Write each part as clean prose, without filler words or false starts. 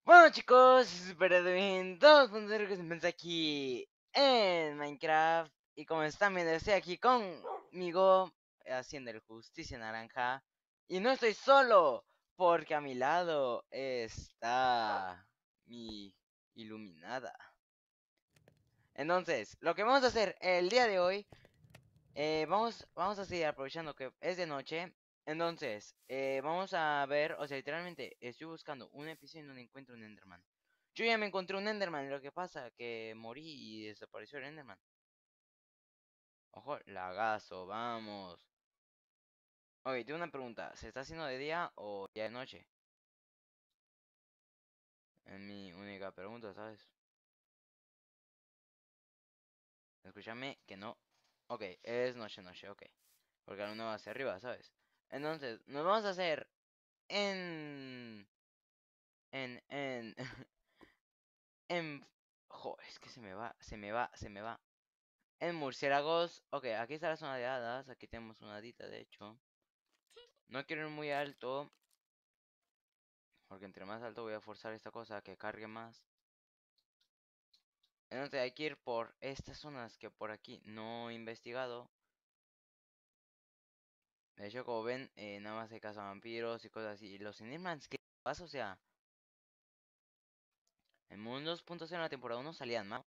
Bueno chicos, espero bien, todos que se encuentran aquí en Minecraft. Y como están viendo, estoy aquí conmigo haciendo el Justicia Naranja. Y no estoy solo, porque a mi lado está mi iluminada. Entonces, lo que vamos a hacer el día de hoy, vamos a seguir aprovechando que es de noche. Entonces, vamos a ver, o sea, literalmente estoy buscando un episodio en donde encuentro un Enderman. Yo ya me encontré un Enderman, lo que pasa que morí y desapareció el Enderman. Ojo, lagazo, vamos. Oye, tengo una pregunta, ¿se está haciendo de día o ya de noche? Es mi única pregunta, ¿sabes? Escúchame que no. Ok, es noche, ok. Porque la luna va hacia arriba, ¿sabes? Entonces, nos vamos a hacer en... en... en... es que se me va. En murciélagos. Ok, aquí está la zona de hadas. Aquí tenemos una hadita, de hecho. No quiero ir muy alto. Porque entre más alto voy a forzar esta cosa a que cargue más. Entonces hay que ir por estas zonas que por aquí no he investigado. De hecho, como ven, nada más hay cazavampiros y cosas así. Y los Endermans, ¿qué pasa? O sea, en Mundo 2.0 en la temporada 1 salían más.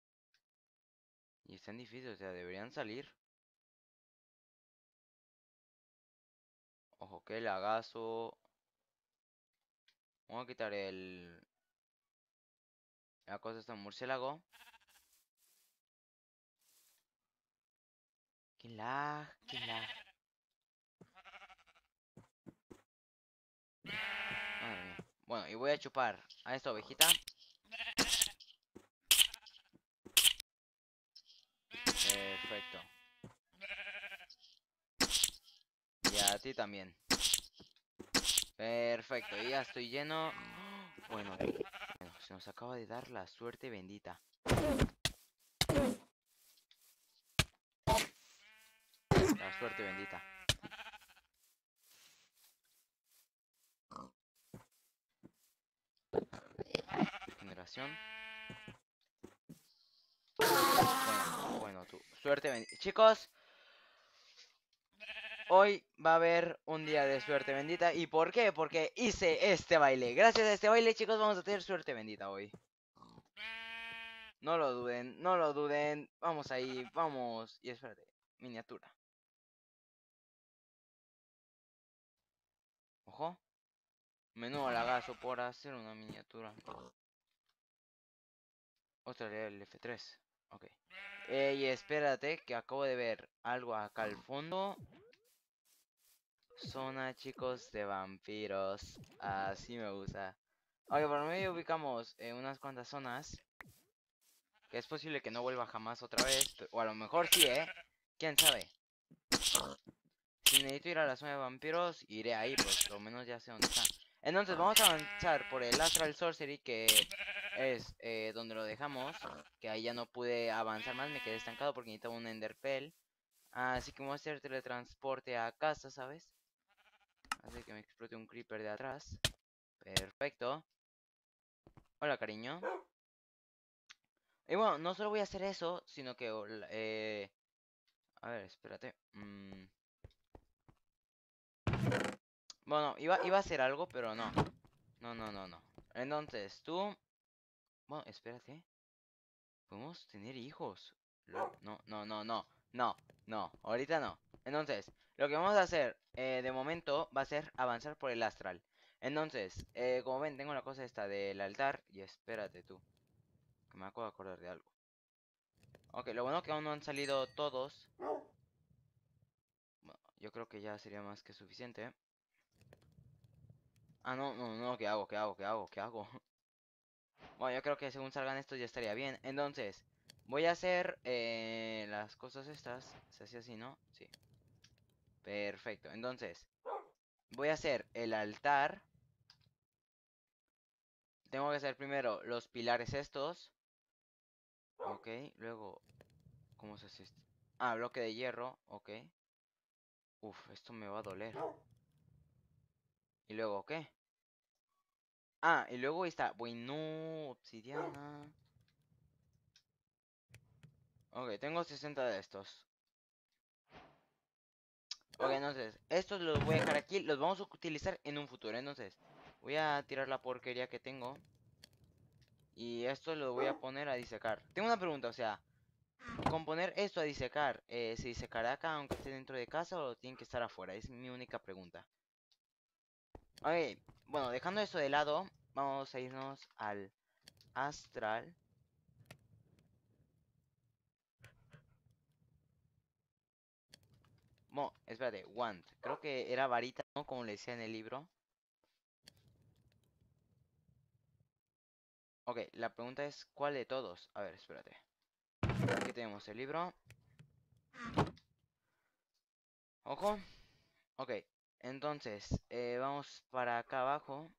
Y están difíciles, o sea, deberían salir. Ojo, que lagazo. Vamos a quitar la cosa esta murciélago. Que lag, que lag. Madre mía. Bueno, y voy a chupar a esta ovejita. Perfecto. Y a ti también. Perfecto, y ya estoy lleno. Bueno, se nos acaba de dar la suerte bendita. La suerte bendita. Generación. Bueno, tu suerte bendita. Chicos, hoy va a haber un día de suerte bendita. ¿Y por qué? Porque hice este baile. Gracias a este baile, chicos, vamos a tener suerte bendita hoy. No lo duden, no lo duden. Vamos ahí, vamos. Y espérate, miniatura. Ojo. Menudo lagazo por hacer una miniatura. Otra de el F3. Ok. Y espérate, que acabo de ver algo acá al fondo. Zona, chicos, de vampiros. Así me gusta. Oye, por medio ubicamos unas cuantas zonas. Que es posible que no vuelva jamás otra vez. O a lo mejor sí, ¿eh? ¿Quién sabe? Si necesito ir a la zona de vampiros, iré ahí, pues por lo menos ya sé dónde está. Entonces vamos a avanzar por el Astral Sorcery, que es donde lo dejamos. Que ahí ya no pude avanzar más, me quedé estancado porque necesitaba un Enderpell. Así que vamos a hacer teletransporte a casa, ¿sabes? Así que me explote un creeper de atrás. Perfecto. Hola, cariño. Y bueno, no solo voy a hacer eso, sino que... a ver, espérate. Bueno, iba a hacer algo, pero no. No. Entonces, tú... Bueno, espérate. Podemos tener hijos. No. Ahorita no. Entonces, lo que vamos a hacer de momento va a ser avanzar por el astral. Entonces, como ven, tengo la cosa esta del altar. Y espérate tú, que me acabo de acordar de algo. Ok, lo bueno que aún no han salido todos. Bueno, yo creo que ya sería más que suficiente. Ah, no, ¿qué hago? Bueno, yo creo que según salgan estos ya estaría bien. Entonces, voy a hacer las cosas estas. Se hace así, ¿no? Sí. Perfecto. Entonces, voy a hacer el altar. Tengo que hacer primero los pilares estos. Ok, luego, ¿cómo se hace esto? Ah, bloque de hierro, ok. Uf, esto me va a doler. ¿Y luego qué? Ah, y luego está, bueno, obsidiana. Ok, tengo 60 de estos. Ok, entonces, estos los voy a dejar aquí, los vamos a utilizar en un futuro. Entonces, voy a tirar la porquería que tengo. Y esto lo voy a poner a disecar. Tengo una pregunta, o sea, con poner esto a disecar, ¿se disecará acá aunque esté dentro de casa o tiene que estar afuera? Es mi única pregunta. Ok, bueno, dejando esto de lado, vamos a irnos al astral. Bueno, espérate, wand. Creo que era varita, ¿no? Como le decía en el libro. Ok, la pregunta es, ¿cuál de todos? A ver, espérate. Aquí tenemos el libro. Ojo. Ok, entonces, vamos para acá abajo.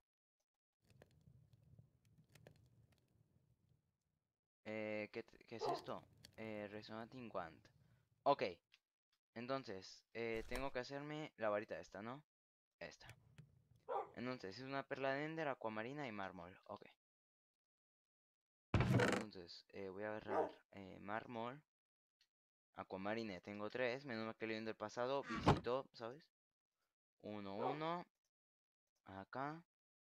¿Qué es esto? Resonating Wand. Ok, entonces, tengo que hacerme la varita esta, ¿no? Esta. Entonces, es una perla de Ender, acuamarina y mármol. Ok. Entonces, voy a agarrar mármol. Aquamarine, tengo tres. Menos mal que el del pasado visito, ¿sabes? Uno. Acá.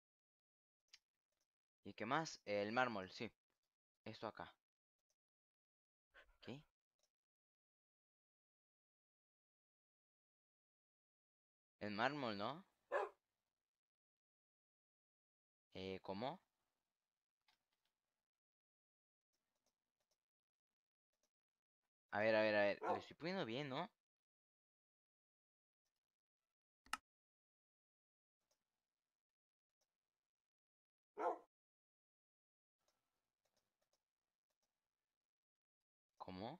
¿Y qué más? El mármol, sí. Esto acá. ¿Qué? El mármol, ¿no? ¿Cómo? A ver. Lo estoy poniendo bien, ¿no? ¿Cómo?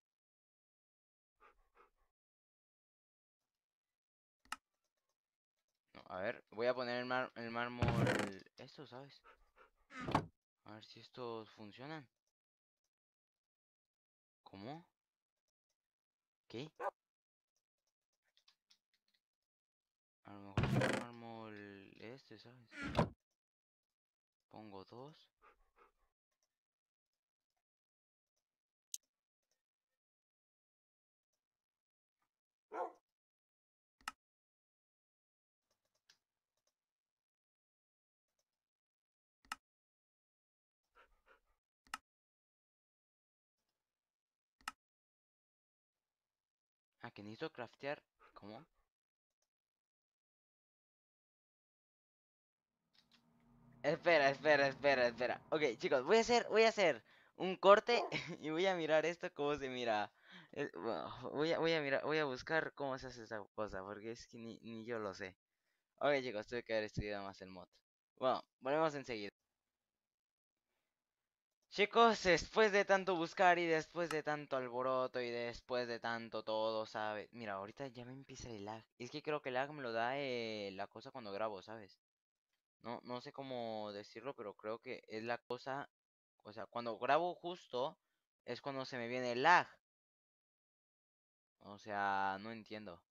No, a ver, voy a poner el mármol. Esto, ¿sabes? A ver si estos funcionan. ¿Cómo? ¿Qué? A lo mejor el mármol este, ¿sabes? Pongo dos. Ah, que necesito craftear. ¿Cómo? Espera. Ok, chicos, voy a hacer un corte y voy a mirar esto cómo se mira. Bueno, voy a mirar, voy a buscar cómo se hace esa cosa, porque es que ni yo lo sé. Ok, chicos, tuve que haber estudiado más el mod. Bueno, volvemos enseguida. Chicos, después de tanto buscar y después de tanto alboroto y después de tanto todo, ¿sabes? Mira, ahorita ya me empieza el lag. Es que creo que el lag me lo da la cosa cuando grabo, ¿sabes? No sé cómo decirlo, pero creo que es la cosa. O sea, cuando grabo justo es cuando se me viene el lag. O sea, no entiendo.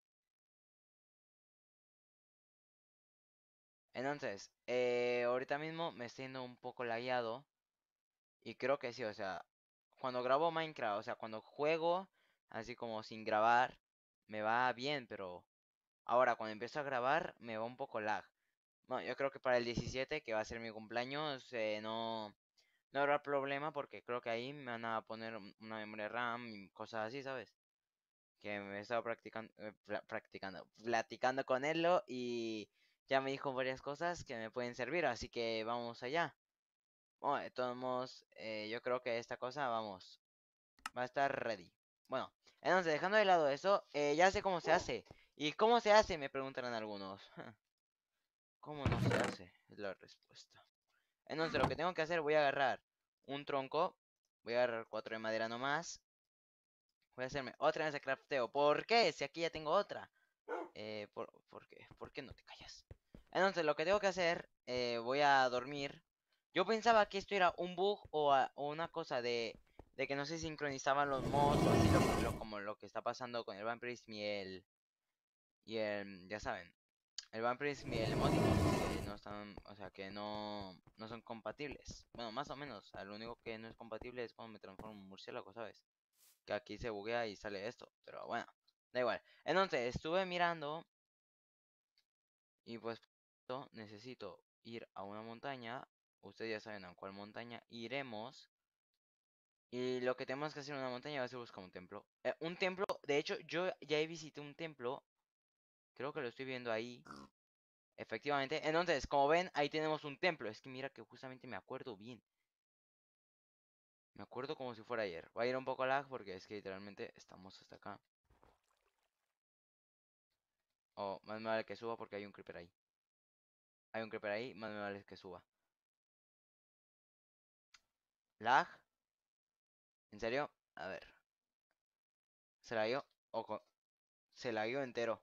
Entonces, ahorita mismo me estoy yendo un poco lagueado. Y creo que sí, o sea, cuando grabo Minecraft, o sea, cuando juego así como sin grabar, me va bien, pero ahora cuando empiezo a grabar me va un poco lag. Bueno, yo creo que para el 17, que va a ser mi cumpleaños, no habrá problema porque creo que ahí me van a poner una memoria RAM y cosas así, ¿sabes? Que me he estado platicando con él y ya me dijo varias cosas que me pueden servir, así que vamos allá. Bueno, de todos modos, yo creo que esta cosa, vamos, va a estar ready. Bueno, entonces, dejando de lado eso, ya sé cómo se hace. ¿Y cómo se hace? Me preguntarán algunos. ¿Cómo no se hace? Es la respuesta. Entonces, lo que tengo que hacer, voy a agarrar un tronco. Voy a agarrar 4 de madera nomás. Voy a hacerme otra vez de crafteo. ¿Por qué? Si aquí ya tengo otra. ¿Por qué? ¿Por qué no te callas? Entonces, lo que tengo que hacer, voy a dormir. Yo pensaba que esto era un bug o una cosa de que no se sincronizaban los mods o así como lo que está pasando con el Vampirism ya saben. el Vampirism y el Emoticon, que no están, o sea, que no son compatibles. Bueno, más o menos. Lo único que no es compatible es cuando me transformo en murciélago, ¿sabes? Que aquí se buguea y sale esto. Pero bueno, da igual. Entonces, estuve mirando y pues necesito ir a una montaña. Ustedes ya saben a cuál montaña iremos. Y lo que tenemos que hacer en una montaña va a ser buscar un templo. Un templo, de hecho, yo ya visité un templo. Creo que lo estoy viendo ahí. Efectivamente. Entonces, como ven, ahí tenemos un templo. Es que mira que justamente me acuerdo bien. Me acuerdo como si fuera ayer. Va a ir un poco lag porque es que literalmente estamos hasta acá. Oh, más me vale que suba porque hay un creeper ahí. Hay un creeper ahí, más me vale que suba. ¿Lag? ¿En serio? A ver. ¿Se la dio? Se la dio entero.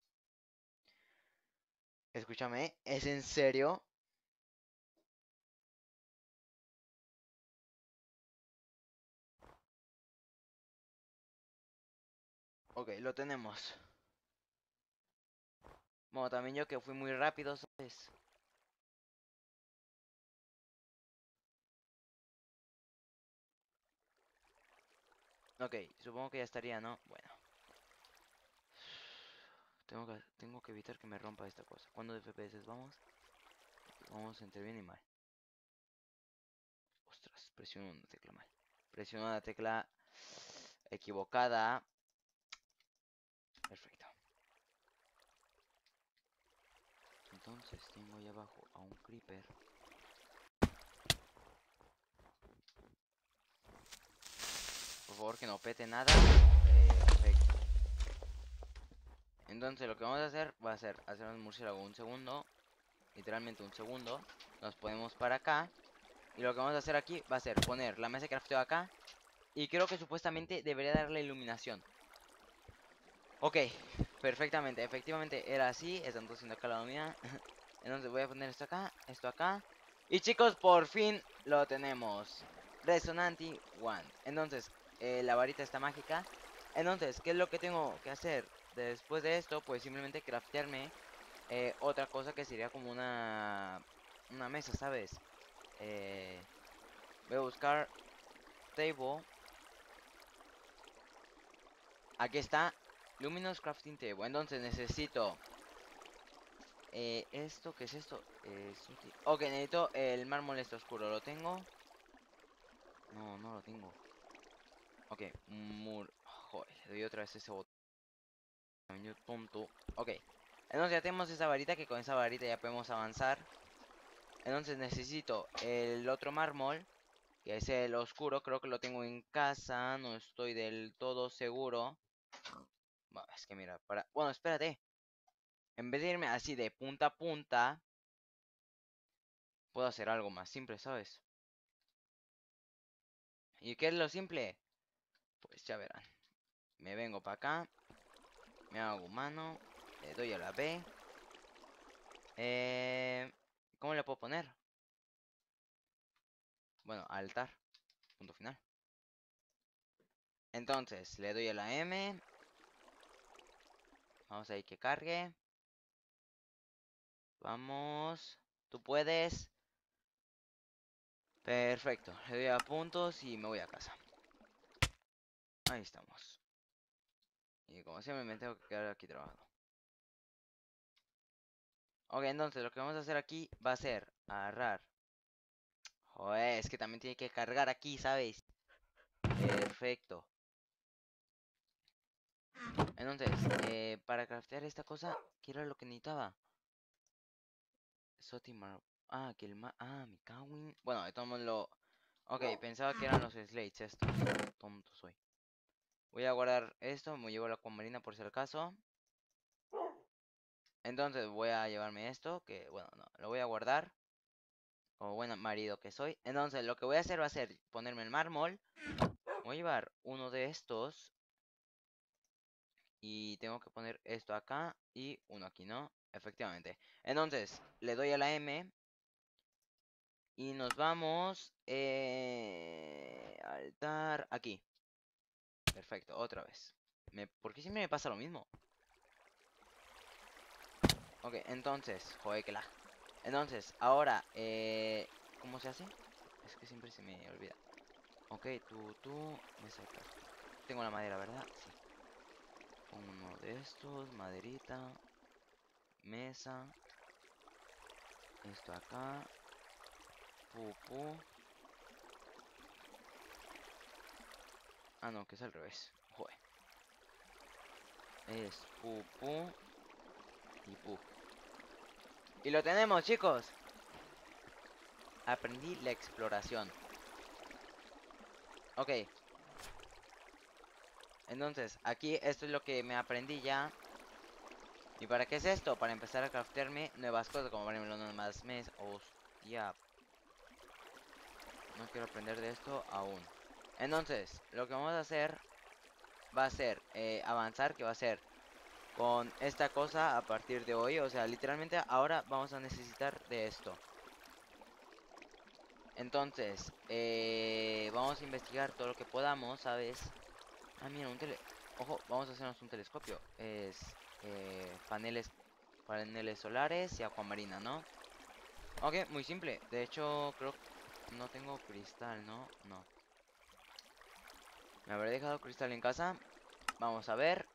Escúchame, ¿es en serio? Ok, lo tenemos. Bueno, también yo que fui muy rápido, ¿sabes? Ok, supongo que ya estaría, ¿no? Bueno. Tengo que evitar que me rompa esta cosa. ¿Cuándo de FPS vamos? Vamos entre bien y mal. Ostras, presiono una tecla mal. Presiono la tecla equivocada. Perfecto. Entonces tengo ahí abajo a un creeper. Por favor que no pete nada. Perfecto. Entonces lo que vamos a hacer va a ser hacer un murciélago un segundo. Literalmente un segundo. Nos ponemos para acá. Y lo que vamos a hacer aquí va a ser poner la mesa de crafteo acá. Y creo que supuestamente debería darle iluminación. Ok, perfectamente, efectivamente era así. Están haciendo acá la unidad. Entonces voy a poner esto acá, esto acá. Y chicos, por fin lo tenemos. Resonanti Wand. Entonces, la varita está mágica. Entonces, ¿qué es lo que tengo que hacer? Después de esto, pues simplemente craftearme otra cosa que sería como una mesa, ¿sabes? Eh, Voy a buscar table. Aquí está. Luminous Crafting Table. Entonces necesito esto, ¿qué es esto? Ok, necesito el mármol este oscuro. ¿Lo tengo? No, no lo tengo. Ok, joder, le doy otra vez ese botón. Tonto. Ok, entonces ya tenemos esa varita, que con esa varita ya podemos avanzar. Entonces necesito el otro mármol, que es el oscuro. Creo que lo tengo en casa. No estoy del todo seguro. Bueno, es que mira, Bueno, espérate. En vez de irme así de punta a punta, puedo hacer algo más simple, ¿sabes? ¿Y qué es lo simple? Pues ya verán. Me vengo para acá. Me hago humano. Le doy a la B. ¿Cómo le puedo poner? Bueno, altar. Punto final. Entonces, le doy a la M. Vamos a ir que cargue. Vamos. Tú puedes. Perfecto. Le doy a puntos y me voy a casa. Ahí estamos. Y como siempre me tengo que quedar aquí trabajando. Ok, entonces lo que vamos a hacer aquí va a ser agarrar. Joder, es que también tiene que cargar aquí, ¿sabes? Perfecto. Entonces, para craftear esta cosa, ¿qué era lo que necesitaba? Sotimar. Ah, que el me cago en... Bueno, de todos modos lo... Ok, pensaba que eran los slates estos. Tonto soy. Voy a guardar esto, me llevo la acuamarina por si acaso. Entonces voy a llevarme esto, que bueno, no, lo voy a guardar. Como buen marido que soy. Entonces lo que voy a hacer va a ser ponerme el mármol. Voy a llevar uno de estos. Y tengo que poner esto acá y uno aquí, ¿no? Efectivamente. Entonces, le doy a la M. Y nos vamos. Altar. Aquí. Perfecto, otra vez. ¿Por qué siempre me pasa lo mismo? Ok, entonces, joder, que la. Entonces, ahora, ¿cómo se hace? Es que siempre se me olvida. Ok, tú, me sacas. Tengo la madera, ¿verdad? Sí. Uno de estos, maderita, mesa, esto acá, pu. Ah, no, que es al revés. Joder. Es pu y pu. Y lo tenemos, chicos. Aprendí la exploración. Ok. Entonces, aquí esto es lo que me aprendí ya. ¿Y para qué es esto? Para empezar a craftearme nuevas cosas, como por ejemplo más mes. Hostia. No quiero aprender de esto aún. Entonces, lo que vamos a hacer va a ser avanzar, que va a ser con esta cosa a partir de hoy. O sea, literalmente ahora vamos a necesitar de esto. Entonces, vamos a investigar todo lo que podamos, ¿sabes? Ah, mira, Ojo, vamos a hacernos un telescopio. Es paneles solares y acuamarina, ¿no? Ok, muy simple. De hecho, creo que no tengo cristal, ¿no? No. Me habré dejado cristal en casa. Vamos a ver.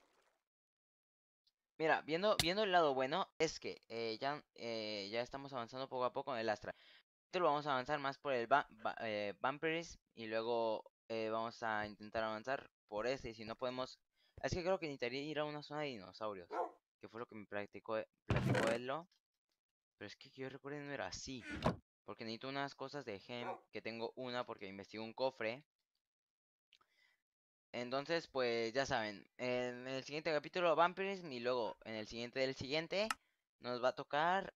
Mira, viendo el lado bueno, es que ya estamos avanzando poco a poco en el Astra. Esto lo vamos a avanzar más por el Vampiris y luego vamos a intentar avanzar por este. Y si no podemos... Es que creo que necesitaría ir a una zona de dinosaurios, que fue lo que me platicó Edlo. Pero es que yo recuerdo no era así. Porque necesito unas cosas de gem, que tengo una porque investigo un cofre. Entonces, pues ya saben, en el siguiente capítulo Vampirism y luego en el siguiente del siguiente nos va a tocar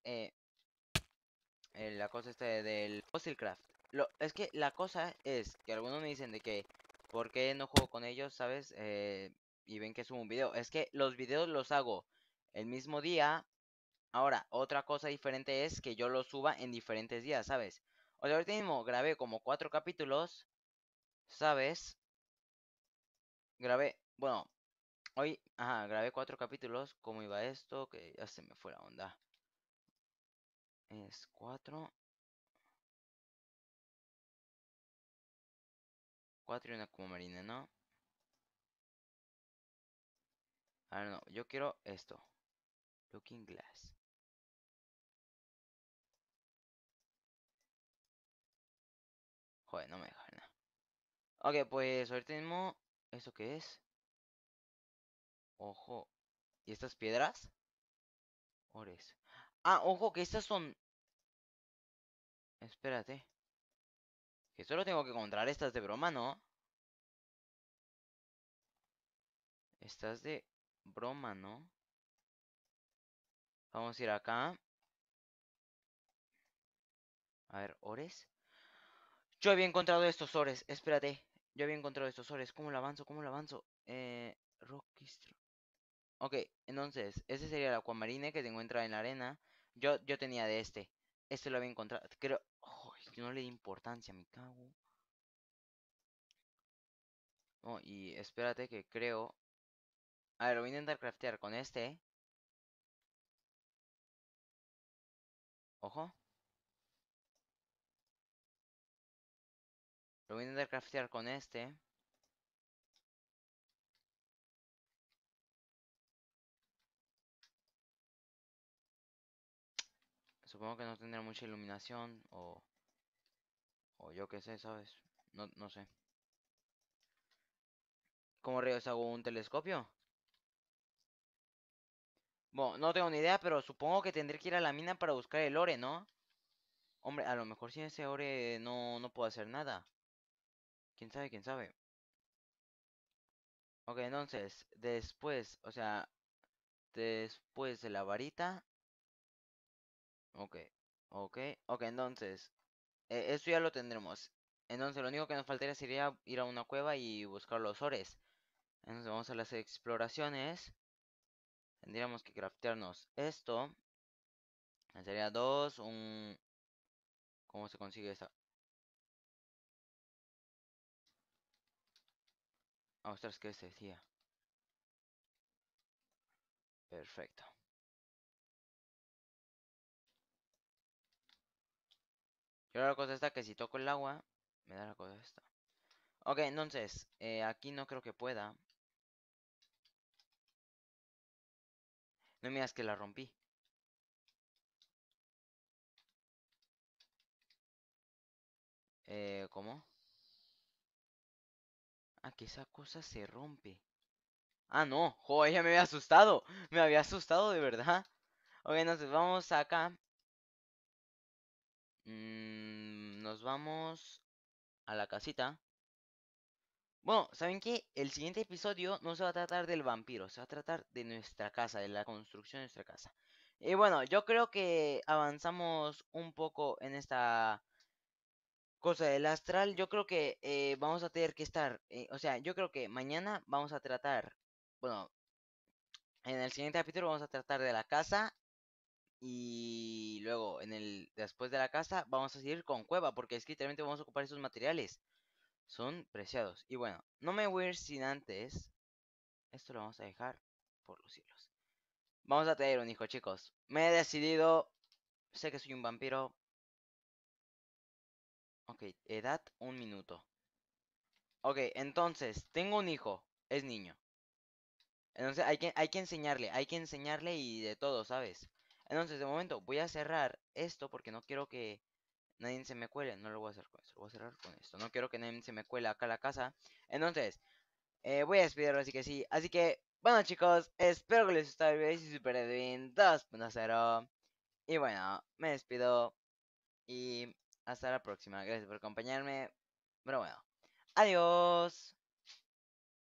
la cosa del Fossilcraft. Es que la cosa es que algunos me dicen de que ¿por qué no juego con ellos, sabes? Y ven que subo un video. Es que los videos los hago el mismo día. Ahora, otra cosa diferente es que yo los suba en diferentes días, ¿sabes? O sea, ahorita mismo grabé como 4 capítulos, ¿sabes? Bueno, hoy, ajá, grabé 4 capítulos. ¿Cómo iba esto? Que ya se me fue la onda. Es 4 y una como marina, ¿no? Ahora no, yo quiero esto. Looking Glass. Joder, no me deja nada. Ok, pues ahorita mismo, ¿eso qué es? Ojo. ¿Y estas piedras? Ores. Ah, ojo, que estas son... Espérate. Que solo tengo que encontrar estas de broma, ¿no? Estas de broma, ¿no? Vamos a ir acá. A ver, ores. Yo había encontrado estos ores. Espérate. Yo había encontrado estos ores. ¿Cómo lo avanzo? ¿Cómo lo avanzo? Rocky Ok, entonces, ese sería el acuamarine que se encuentra en la arena. Yo tenía de este. Este lo había encontrado. Creo. Ay, no le di importancia, me cago. Oh, y espérate que creo. A ver, lo voy a intentar craftear con este. Ojo. Lo voy a intentar craftear con este. Supongo que no tendrá mucha iluminación. O yo qué sé, ¿sabes? No sé. ¿Cómo rayos hago un telescopio? Bueno, no tengo ni idea, pero supongo que tendré que ir a la mina para buscar el ore, ¿no? Hombre, a lo mejor sin ese ore no puedo hacer nada. ¿Quién sabe? ¿Quién sabe? Ok, entonces, después, o sea, después de la varita. Ok, ok, ok, entonces, esto ya lo tendremos. Entonces, lo único que nos faltaría sería ir a una cueva y buscar los ores. Entonces, vamos a las exploraciones. Tendríamos que craftearnos esto. Sería dos, ¿Cómo se consigue esta? Ah, ostras, ¿qué se decía? Perfecto. Pero la cosa está que si toco el agua, me da la cosa esta. Ok, entonces, aquí no creo que pueda. No me digas que la rompí. ¿Cómo? Ah, que esa cosa se rompe. Ah, no. Joder, ya me había asustado. Me había asustado de verdad. Ok, entonces vamos acá. Nos vamos a la casita. Bueno, ¿saben qué? El siguiente episodio no se va a tratar del vampiro, se va a tratar de nuestra casa, de la construcción de nuestra casa. Y bueno, yo creo que avanzamos un poco en esta cosa del astral. Yo creo que vamos a tener que estar, o sea, yo creo que mañana vamos a tratar, bueno, en el siguiente capítulo vamos a tratar de la casa y luego después de la casa vamos a seguir con cueva, porque es que literalmente vamos a ocupar esos materiales. Son preciados. Y bueno, no me voy a ir sin antes. Esto lo vamos a dejar por los cielos. Vamos a tener un hijo, chicos. Me he decidido. Sé que soy un vampiro. Ok, edad 1 minuto. Ok, entonces, tengo un hijo. Es niño. Entonces hay que enseñarle y de todo, ¿sabes? Entonces, de momento, voy a cerrar esto porque no quiero que nadie se me cuele. No lo voy a hacer con esto, lo voy a cerrar con esto. No quiero que nadie se me cuele acá a la casa. Entonces, voy a despedirlo, así que sí. Así que, bueno chicos, espero que les haya gustado el video y Super Edwin 2.0. Y bueno, me despido y hasta la próxima. Gracias por acompañarme. Pero bueno, adiós.